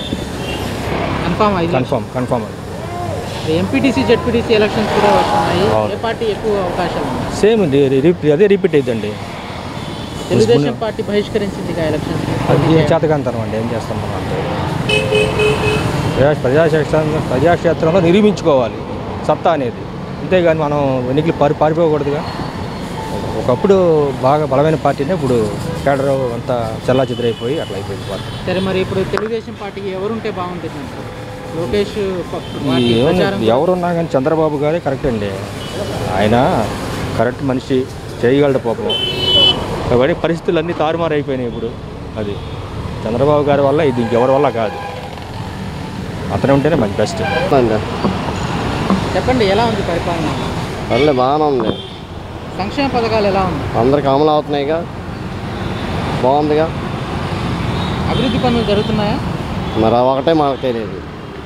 కన్ఫామ్ ఐదు కన్ఫామ్ కన్ఫామ్ అండి. ఎంపీటీసీ, జెడ్పీటీసీ ఎలక్షన్స్ కూడా వస్తున్నాయి, అవును. ఏ పార్టీ ఎక్కువ అవకాశాలు ఉన్నాయి? సేమ్ ఇది రిపీ- అదే రిపీట్ అవుతుందండి. తెలుగుదేశం పార్టీ బహిష్కరించింది ఎలక్షన్స్. అది చేతకంతనం అండి, ఏం చేస్తాం మనం అంతే. ప్రజా ప్రజాక్షేత్రం ప్రజాక్షేత్రంలో నిరూపించుకోవాలి సత్తా అనేది, అంతేగాని మనం ఎన్నికలు పారి పారిపోకూడదుగా. ఒకప్పుడు బాగా బలమైన పార్టీనే ఇప్పుడు కేడర్ అంతా చల్లా చెదిరైపోయి అట్లా అయిపోయింది పార్టీ. సరే, మరి ఇప్పుడు తెలుగుదేశం పార్టీకి ఎవరుంటే బాగుంటుంది అంటారు? లోకేష్ పార్టీ ఏం- ప్రచారం ఎవరున్నా కానీ చంద్రబాబు గారే కరెక్ట్ అండి, ఆయన కరెక్ట్ మనిషి, చేయగలడు పాపం. కాబట్టి పరిస్థితులు అన్నీ తారుమారు అయిపోయినాయి ఇప్పుడు. అది చంద్రబాబు గారి వల్ల, ఇది ఇంకెవరి వల్ల కాదు, అతనే ఉంటేనే మంచి బెస్ట్. చెప్పండి, ఎలా ఉంది పరిపాలన? పర్లే బాగానే ఉంది, సంక్షేమ పథకాలు ఎలా ఉంది? అందరికి అమలు అవుతున్నాయిగా, బాగుందిగా. అభివృద్ధి పనులు జరుగుతున్నాయా? మరి ఆ ఒకటే మాకు తెలియదు,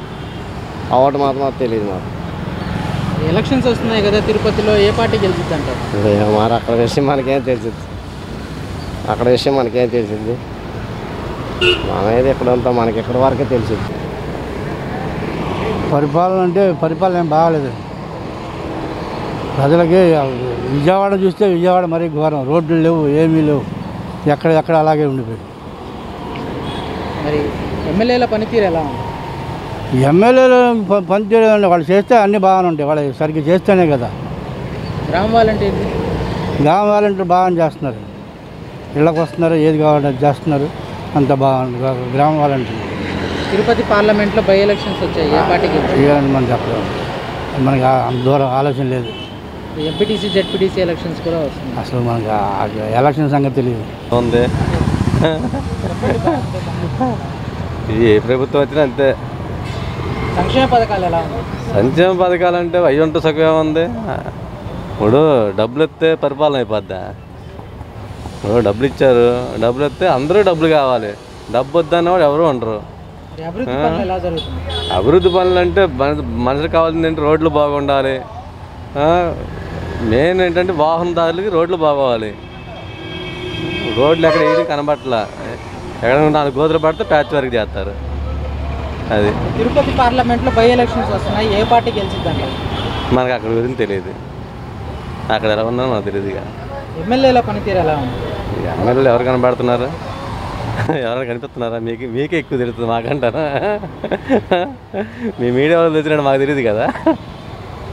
ఆ ఒకటి మాత్రం మాకు తెలియదు. మాకు ఎలక్షన్స్ వస్తున్నాయి కదా, తిరుపతిలో ఏ పార్టీ గెలుస్తుంది అంటారు? ఇక మరి అక్కడ విషయం మనకేం తెలిసింది, అక్కడ విషయం మనకేం తెలిసింది, మనది ఎక్కడంతా మనకి ఎక్కడి వరకే తెలిసింది. పరిపాలన అంటే పరిపాలన ఏం బాగాలేదు ప్రజలకి. విజయవాడ చూస్తే విజయవాడ మరీ ఘోరం, రోడ్లు లేవు, ఏమీ లేవు, ఎక్కడ ఎక్కడ అలాగే ఉండిపోయింది. మరి ఎమ్మెల్యేల పనితీరు ఎలా ఉంది? ఎమ్మెల్యేలు ప- పనిచేయడం వాళ్ళు చేస్తే అన్నీ బాగానే ఉంటాయి, వాళ్ళు సరిగ్గా చేస్తేనే కదా. గ్రామ వాలంటీర్లు గ్రామ వాలంటీర్ బాగానే చేస్తున్నారు, ఇళ్ళకి వస్తున్నారు, ఏది కావాలంటే అది చేస్తున్నారు, అంత బాగుంది గ్రామ వాలంటీర్. తిరుపతి పార్లమెంట్లో బై ఎలక్షన్స్ వచ్చాయి, ఏ పార్టీ గెలుస్తుంది? ఇవ్వాలని మనం చెప్పలేము, మనకి ఆ- అంత దూరం ఆలోచన లేదు. ఎంపీటీసీ, జెడ్పీటీసీ ఎలక్షన్స్ కూడా వస్తుంది. అసలు మనకి ఆ ఎలక్షన్ సంగతి తెలియదు. ఉంది ఏ ప్రభుత్వం వచ్చినా అంతే. సంక్షేమ పథకాలు ఎలా ఉన్నాయి? సంక్షేమ పథకాలు అంటే అయ్యుంటూ సుఖమే ఉంది. ఇప్పుడు డబ్బులు ఇస్తే పరిపాలన అయిపోద్దా? ఇప్పుడు డబ్బులు ఇచ్చారు, డబ్బులు ఇస్తే అందరూ డబ్బులు కావాలి, డబ్బు వద్దన్నవాడు ఎవరు ఉండరు. మరి అభివృద్ధి పనులు ఎలా జరుగుతుంది? అభివృద్ధి పనులు అంటే మనుషులకు కావాల్సింది ఏంటి, రోడ్లు బాగుండాలి. మెయిన్ ఏంటంటే వాహనదారులకి రోడ్లు బాగోవాలి. రోడ్లు ఎక్కడ ఏది కనబట్ల, ఎక్కడ నాలుగు గోతులు పడితే ప్యాచ్ వర్క్ చేస్తారు. అది తిరుపతి పార్లమెంట్లో బై ఎలక్షన్స్ వస్తున్నాయి, ఏ పార్టీ గెలిచిద్ది అంటారు? మనకు అక్కడ గురించి తెలియదు, అక్కడ ఎలా ఉందో మనకు తెలియదు. ఇక ఎమ్మెల్యేల పనితీరు ఎలా ఉంది? ఎమ్మెల్యేలు ఎవరు కనబడుతున్నారు, ఎవరైనా కనిపిస్తున్నారా? మీకు మీకే ఎక్కువ తెలుస్తుంది మాకంటారా? మీ మీడియా వాళ్ళు తెలిసినట్టు మాకు తెలియదు కదా.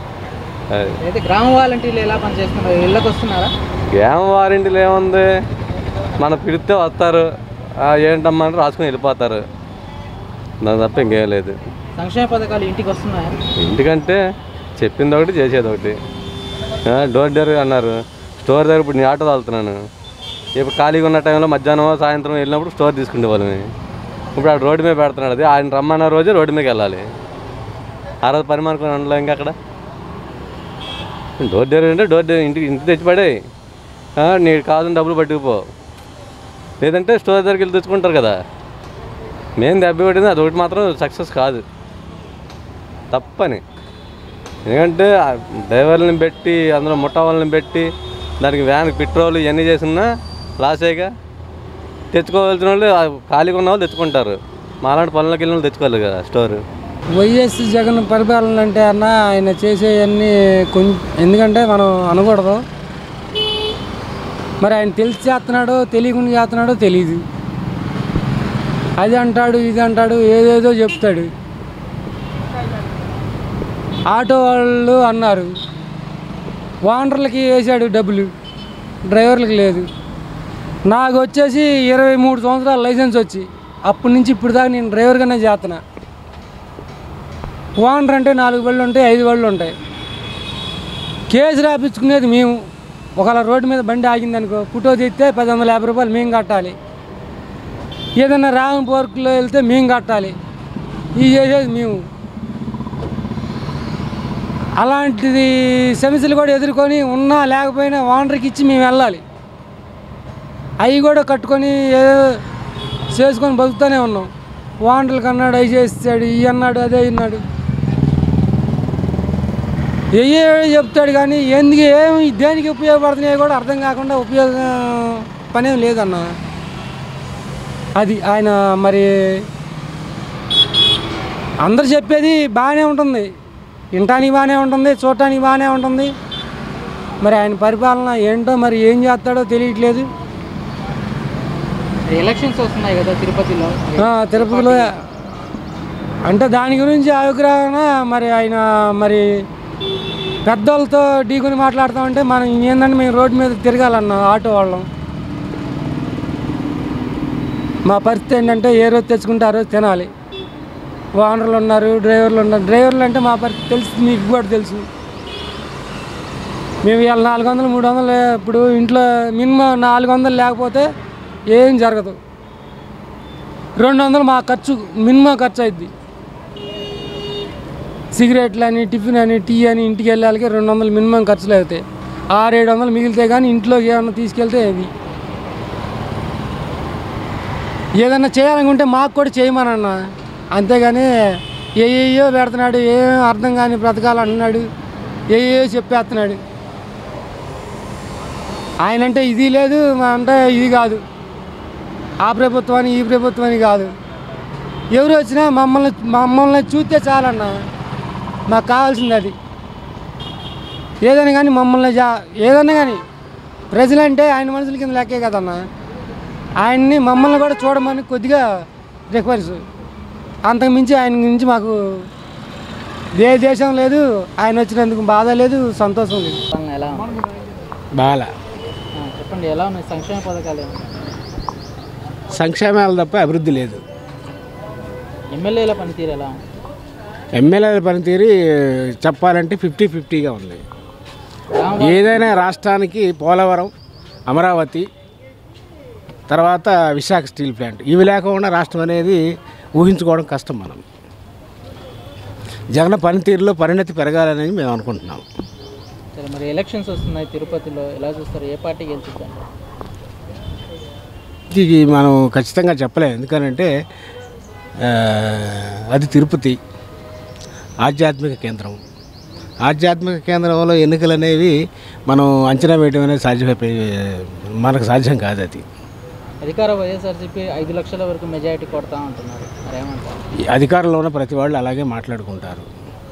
అది అయితే గ్రామ వాలంటీర్లు ఎలా పనిచేస్తున్నారు? ఇళ్ళకి వస్తున్నారా? గ్రామ వారంటీలు ఏముంది, మన పిడితే వస్తారు, ఏంటమ్మా అంటే రాసుకొని వెళ్ళిపోతారు, దాని తప్ప ఇంకేం లేదు. సంక్షేమ పథకాలు ఇంటికి వస్తున్నాయా? ఇంటికంటే చెప్పింది ఒకటి చేసేది ఒకటి. డోర్ డెలివరీ అన్నారు, స్టోర్ దగ్గర ఇప్పుడు నేను ఆటో తాగుతున్నాను. ఇప్పుడు ఖాళీగా ఉన్న టైంలో మధ్యాహ్నం సాయంత్రం వెళ్ళినప్పుడు స్టోర్ తీసుకునే వాళ్ళని. ఇప్పుడు ఆ రోడ్డు మీద పెడుతున్నాడు, అది ఆయన రమ్మన్న రోజే రోడ్డు మీదకి వెళ్ళాలి. ఆ రోజు పని అనుకుని ఉండలేం ఇంకా అక్కడ. డోర్ డెలివరీ అంటే డోర్ డెలివరీ ఇంటికి ఇంటికి తెచ్చిపడే, నీకు కావాలని డబ్బులు పట్టుకుపో, లేదంటే స్టోర్ దగ్గరికి వెళ్ళి తెచ్చుకుంటారు కదా. మేము దెబ్బ పెట్టింది అదొకటి మాత్రం సక్సెస్ కాదు, తప్పని. ఎందుకంటే డ్రైవర్లను పెట్టి అందులో ముఠా వాళ్ళని పెట్టి దానికి వ్యాన్కి పెట్రోల్ ఇవన్నీ చేసినా లాసేగా. తెచ్చుకోవాల్సిన వాళ్ళు ఖాళీగా ఉన్న వాళ్ళు తెచ్చుకుంటారు, మాలాంటి పనులకు వెళ్ళిన వాళ్ళు తెచ్చుకోవాలి కదా స్టోరు. వైఎస్ జగన్ పరిపాలన అంటే అన్న ఆయన చేసేవన్నీ కొంచెం, ఎందుకంటే మనం అనకూడదు, మరి ఆయన తెలిసి చేస్తున్నాడో తెలియకుండా చేస్తున్నాడో తెలియదు. అది అంటాడు ఇది అంటాడు ఏదేదో చెప్తాడు. ఆటో వాళ్ళు అన్నారు ఓనర్లకి వేసాడు డబ్బులు, డ్రైవర్లకు లేదు. నాకు వచ్చేసి ఇరవై మూడు సంవత్సరాల లైసెన్స్ వచ్చి అప్పటి నుంచి ఇప్పుడు దాకా నేను డ్రైవర్గానే చేస్తున్నా. ఓనర్ అంటే నాలుగు బళ్ళు ఉంటాయి, ఐదు బళ్ళు ఉంటాయి. కేసు రాపించుకునేది మేము. ఒకవేళ రోడ్డు మీద బండి ఆగిందనుకో, ఫోటో తీస్తే పది వందల యాభై రూపాయలు మేము కట్టాలి. ఏదైనా రాంగ్ పార్కులో వెళ్తే మేము కట్టాలి. ఇవి చేసేది మేము. అలాంటిది సమస్యలు కూడా ఎదుర్కొని ఉన్నా లేకపోయినా ఓనర్కి ఇచ్చి మేము వెళ్ళాలి. అవి కూడా కట్టుకొని ఏదో చేసుకొని బతుకుతూనే ఉన్నాం. ఓనర్లకు అన్నాడు అవి చేస్తాడు, ఇవి అన్నాడు అదే అన్నాడు, ఏ చెప్తాడు. కానీ ఎందుకు ఏమి దేనికి ఉపయోగపడుతున్నాయో కూడా అర్థం కాకుండా ఉపయోగం పనేం లేదన్న. అది ఆయన మరి అందరు చెప్పేది బాగానే ఉంటుంది, వినటానికి బాగానే ఉంటుంది, చూడటానికి బాగానే ఉంటుంది. మరి ఆయన పరిపాలన ఏంటో మరి ఏం చేస్తాడో తెలియట్లేదు. ఎలక్షన్స్ వస్తున్నాయి కదా తిరుపతిలో. తిరుపతిలో అంటే దాని గురించి అవగాహన మరి ఆయన మరి పెద్దోళ్ళతో ఢీకొని మాట్లాడుతామంటే మనం ఏంటంటే మేము రోడ్డు మీద తిరగాలన్న ఆటో వాళ్ళం. మా పరిస్థితి ఏంటంటే ఏ రోజు తెచ్చుకుంటే ఆ రోజు తినాలి. ఓనర్లు ఉన్నారు, డ్రైవర్లు ఉన్నారు. డ్రైవర్లు అంటే మా పరిస్థితి తెలుసు, మీకు కూడా తెలుసు. మేము ఇవాళ నాలుగు వందలు మూడు వందలు ఇప్పుడు ఇంట్లో మినిమం నాలుగు వందలు లేకపోతే ఏం జరగదు. రెండు వందలు మా ఖర్చు మినిమం ఖర్చు అవుద్ది. సిగరెట్లు అని టిఫిన్ అని టీ అని ఇంటికి వెళ్ళాలికి రెండు వందలు మినిమం ఖర్చులు అవుతాయి. ఆరు ఏడు వందలు మిగిలితే కానీ ఇంట్లోకి ఏమన్నా తీసుకెళ్తే అది ఏదన్నా చేయాలనుకుంటే మాకు కూడా చేయమనన్నా. అంతేగాని ఏయో పెడుతున్నాడు, ఏం అర్థం కాని బ్రతకాలు అంటున్నాడు, ఏయో చెప్పేస్తున్నాడు. ఆయన అంటే ఇది లేదు అంటే ఇది కాదు, ఆ ప్రభుత్వాన్ని ఈ ప్రభుత్వాన్ని కాదు. ఎవరు వచ్చినా మమ్మల్ని మమ్మల్ని చూస్తే చాలన్నా, మాకు కావాల్సింది అది. ఏదైనా కానీ మమ్మల్ని జా ఏదైనా కానీ ప్రజలంటే ఆయన మనుషుల కింద లెక్కే కదన్నా. ఆయన్ని మమ్మల్ని కూడా చూడమని కొద్దిగా రిక్వెస్ట్. అంతకుమించి ఆయన గురించి మాకు ఏ దేశం లేదు, ఆయన వచ్చినందుకు బాధ లేదు, సంతోషం లేదు. ఎలా బాగా చెప్పండి, ఎలా ఉన్నాయి సంక్షేమ పథకాలు? సంక్షేమాలు తప్ప అభివృద్ధి లేదు. ఎమ్మెల్యేల పనితీరు ఎలా? ఎమ్మెల్యేల పనితీరు చెప్పాలంటే ఫిఫ్టీ ఫిఫ్టీగా ఉంది. ఏదైనా రాష్ట్రానికి పోలవరం, అమరావతి, తర్వాత విశాఖ స్టీల్ ప్లాంట్ ఇవి లేకుండా రాష్ట్రం అనేది ఊహించుకోవడం కష్టం. మనం జగన్ పనితీరులో పరిణతి పెరగాలని మేము అనుకుంటున్నాం. సరే, మరి ఎలక్షన్స్ వస్తున్నాయి తిరుపతిలో, ఎలా చూస్తారు? ఏ పార్టీ గెలుచుద్దాం? ఇది మనం ఖచ్చితంగా చెప్పలేము. ఎందుకంటే అది తిరుపతి ఆధ్యాత్మిక కేంద్రం. ఆధ్యాత్మిక కేంద్రంలో ఎన్నికలు అనేవి మనం అంచనా వేయడం అనేది సాధ్యమైపోయి మనకు సాధ్యం కాదు. అది అధికార వైఎస్ఆర్సీపీ ఐదు లక్షల వరకు మెజారిటీ కొడతా ఉంటున్నారు, మరి ఏమంటారు? అధికారంలో ఉన్న ప్రతి వాళ్ళు అలాగే మాట్లాడుకుంటారు.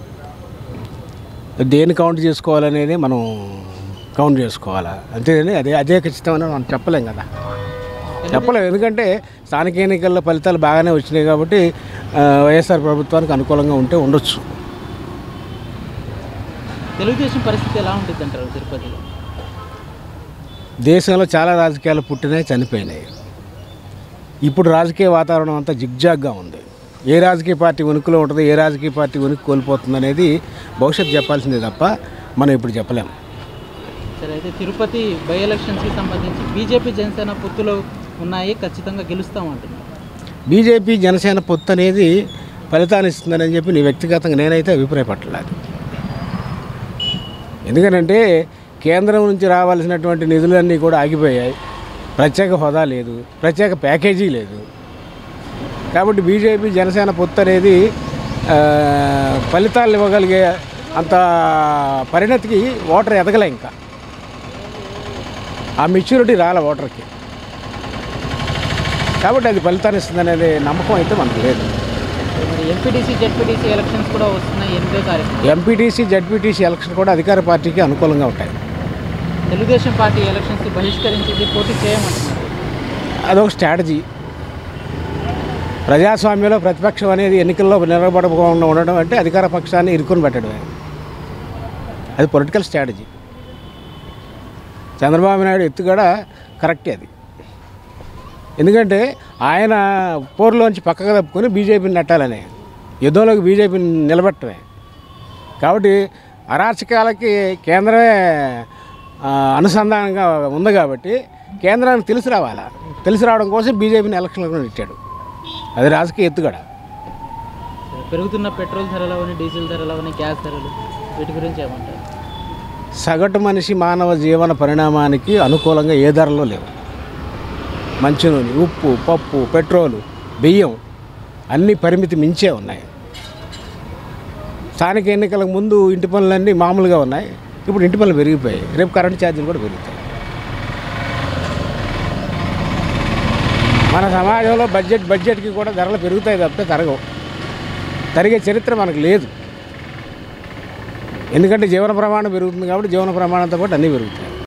దేన్ని కౌంట్ చేసుకోవాలనేది మనం కౌంట్ చేసుకోవాలా, అంతేగాని అదే అదే ఖచ్చితమని మనం చెప్పలేం కదా, చెప్పలేం. ఎందుకంటే స్థానిక ఎన్నికల ఫలితాలు బాగానే వచ్చినాయి కాబట్టి వైఎస్ఆర్ ప్రభుత్వానికి అనుకూలంగా ఉంటే ఉండొచ్చు. తెలుగుదేశం పరిస్థితి ఎలా ఉంటుంది అంటారు తిరుపతిలో? దేశంలో చాలా రాజకీయాలు పుట్టినాయి, చనిపోయినాయి. ఇప్పుడు రాజకీయ వాతావరణం అంతా జిగ్జాగ్గా ఉంది. ఏ రాజకీయ పార్టీ ఉనికిలో ఉంటుంది, ఏ రాజకీయ పార్టీ ఉనికి కోల్పోతుంది అనేది భవిష్యత్తు చెప్పాల్సిందే తప్ప మనం ఇప్పుడు చెప్పలేము. సరే, అయితే తిరుపతి బై ఎలక్షన్స్కి సంబంధించి బీజేపీ జనసేన పొత్తులో ఉన్నాయి, ఖచ్చితంగా గెలుస్తామంటున్నారు. బీజేపీ జనసేన పొత్తు అనేది ఫలితాన్ని ఇస్తుందని చెప్పి నీ వ్యక్తిగతంగా నేనైతే అభిప్రాయపడలేదు. ఎందుకంటే కేంద్రం నుంచి రావాల్సినటువంటి నిధులన్నీ కూడా ఆగిపోయాయి. ప్రత్యేక హోదా లేదు, ప్రత్యేక ప్యాకేజీ లేదు. కాబట్టి బీజేపీ జనసేన పొత్తు అనేది ఫలితాలు ఇవ్వగలిగే అంత పరిణతికి ఓటర్ ఎదగలే. ఇంకా ఆ మెచ్యూరిటీ రాలే ఓటర్కి. కాబట్టి అది ఫలితాన్ని ఇస్తుందనేది నమ్మకం అయితే మనకు లేదు. ఎంపీటీసీ జెడ్పీటీసీ ఎలక్షన్స్ కూడా వస్తున్నాయి ఎనిమిదో తారీఖు. ఎంపీటీసీ జెడ్పీటీసీ ఎలక్షన్ కూడా అధికార పార్టీకి అనుకూలంగా ఉంటాయి. తెలుగుదేశం పార్టీ ఎలక్షన్స్ బహిష్కరించింది, పోటీ చేయమంటున్నారు. అదొక స్ట్రాటజీ. ప్రజాస్వామ్యంలో ప్రతిపక్షం అనేది ఎన్నికల్లో నిలబడకుండా ఉండడం అంటే అధికార పక్షాన్ని ఇరుకుని పెట్టడమే. అది పొలిటికల్ స్ట్రాటజీ. చంద్రబాబు నాయుడు ఎత్తుగడ కరెక్టే అది. ఎందుకంటే ఆయన పోరులోంచి పక్కకు తప్పుకొని బీజేపీని నెట్టాలని, యుద్ధంలోకి బీజేపీని నిలబెట్టమే. కాబట్టి అరాచకాలకి కేంద్రమే అనుసంధానంగా ఉంది. కాబట్టి కేంద్రానికి తెలిసి రావాలా, తెలిసి రావడం కోసం బీజేపీని ఎలక్షన్లో నెట్టాడు. అది రాజకీయ ఎత్తుగడ. పెరుగుతున్న పెట్రోల్ ధరలవని, డీజిల్ ధరలవని, గ్యాస్ ధరలు, వీటి గురించి ఏమంటారు? సగటు మనిషి మానవ జీవన పరిణామానికి అనుకూలంగా ఏ ధరలు లేవు. మంచినూనె, ఉప్పు, పప్పు, పెట్రోలు, బియ్యం అన్నీ పరిమితి మించే ఉన్నాయి. స్థానిక ఎన్నికలకు ముందు ఇంటి పనులన్నీ మామూలుగా ఉన్నాయి. ఇప్పుడు ఇంటి పనులు పెరిగిపోయాయి. రేపు కరెంటు ఛార్జీలు కూడా పెరుగుతాయి. మన సమాజంలో బడ్జెట్ బడ్జెట్కి కూడా ధరలు పెరుగుతాయి తప్పితే తరగవు. తరిగే చరిత్ర మనకు లేదు. ఎందుకంటే జీవన ప్రమాణం పెరుగుతుంది కాబట్టి జీవన ప్రమాణంతో పాటు అన్నీ పెరుగుతాయి.